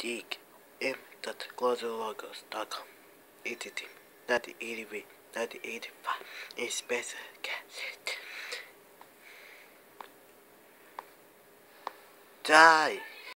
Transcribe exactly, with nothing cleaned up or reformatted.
geek m dot closerlogos dot com. Editing nineteen eighty-three, nineteen eighty-five. Inspector Gadget. Die!